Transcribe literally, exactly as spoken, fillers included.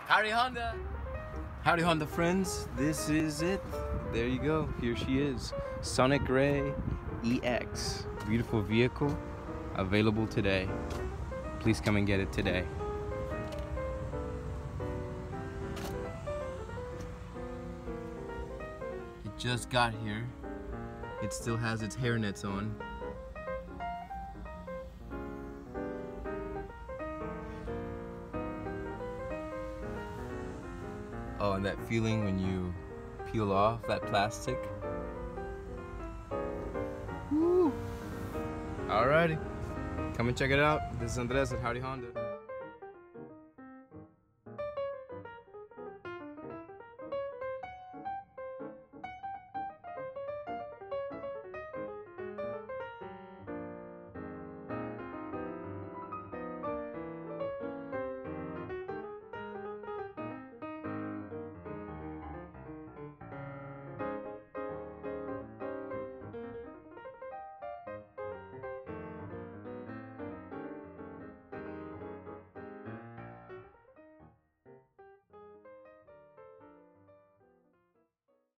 Howdy Honda! Howdy Honda friends, this is it. There you go, here she is. Sonic Ray E X. Beautiful vehicle, available today. Please come and get it today. It just got here. It still has its hairnets on. Oh, and that feeling when you peel off that plastic. Woo! Alrighty, come and check it out. This is Andres at Howdy Honda.